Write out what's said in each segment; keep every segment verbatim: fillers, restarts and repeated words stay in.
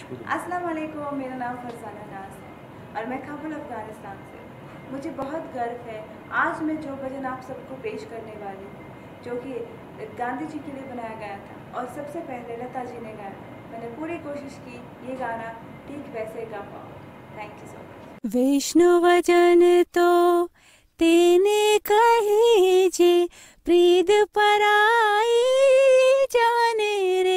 अस्सलाम वालेकुम, मेरा नाम फरजाना नाज है और मैं काबुल अफ़गानिस्तान से। मुझे बहुत गर्व है आज मैं जो भजन आप सबको पेश करने वाली हूँ, जो कि गांधी जी के लिए बनाया गया था और सबसे पहले लता जी ने गाया। मैंने पूरी कोशिश की ये गाना ठीक वैसे गा पाऊँ। Thank you so much. वैष्णव जन तो तेने कहे जे प्रीद पराई जाने रे।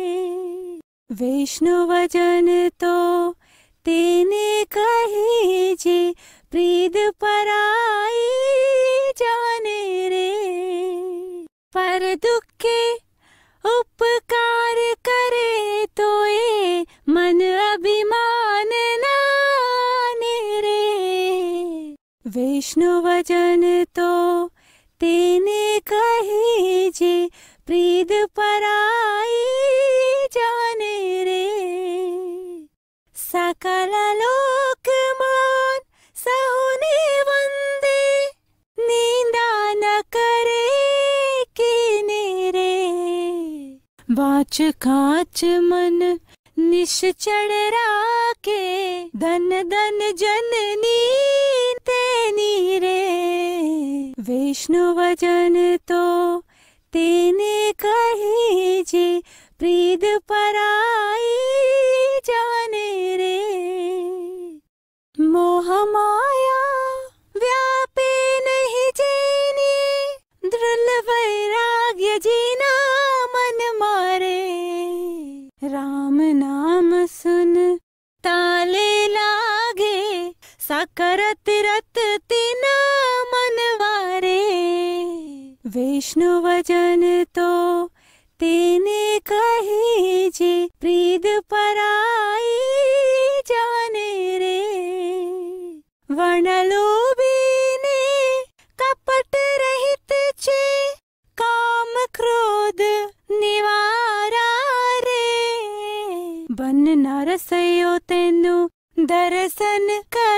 वैष्णव जन तो तेने कहे जे प्रीद पराई जाने रे। पर दुखे उपकार करे तो ये मन अभिमान नाने रे। वैष्णव जन तो तेने कहे जे प्रीद पराई जाने रे। सकल लोक मान सहुने वंदे निंदा न करे कीने रे। वाच काच मन निश्चल राके धन धन जननी तेनी रे। वैष्णव जन तो तेने कहे जे प्रीद पराई जाने रे। मोह माया व्यापे नहीं जेनी दृढ़ वैराग्य जीना मन मारे। राम नाम सुन ताले लागे सकरत रत तिना मनवारे। वैष्णव जन तो तेने कहे जे प्रीद पराई जाने रे। वर्णलोभी ने कपट रहित छे काम क्रोध निवारा रे। बन नरसयो तेनु दर्शन कर